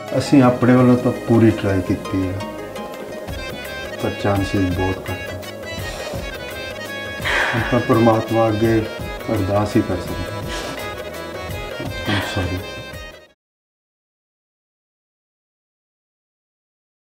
ਅਸੀਂ ਆਪਣੇ ਵੱਲੋਂ ਤਾਂ ਪੂਰੀ ਟਰਾਈ ਕੀਤੀ ਹੈ, ਪਰ ਚਾਂਸਿਸ ਬਹੁਤ ਘੱਟ ਹੈ। हम तो परमात्मा अगे अरदास ही कर सकते हैं। सॉरी।